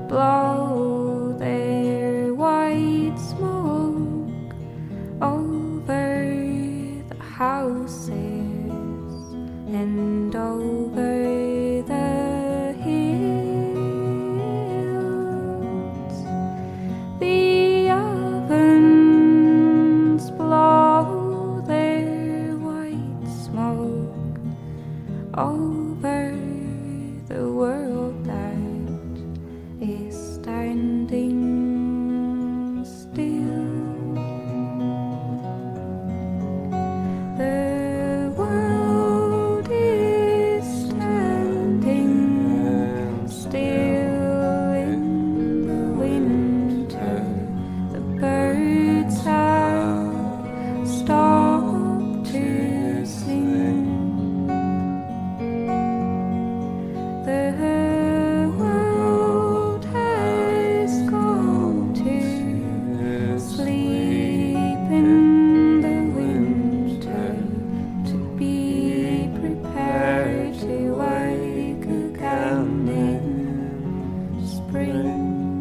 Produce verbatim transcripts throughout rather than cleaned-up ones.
blow their white smoke over the houses and over the hills. The ovens blow their white smoke over the world that is standing still. The world is standing still in the winter. The birds have stopped to sing. The world has gone to sleep in the winter to be prepared to wake again in spring.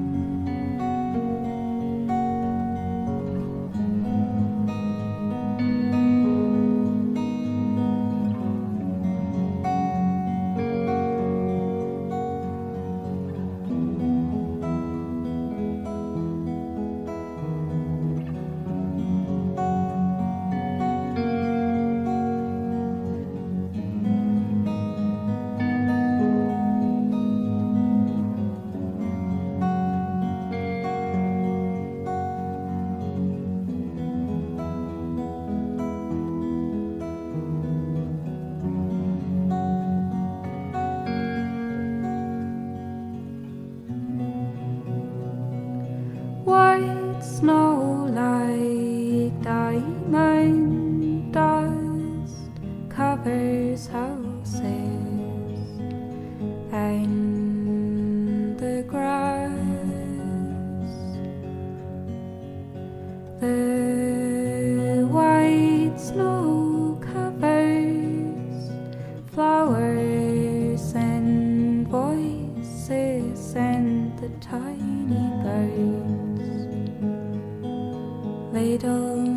White snow like diamond dust covers houses and the grass. The white snow covers flowers and voices and the tiny birds. They don't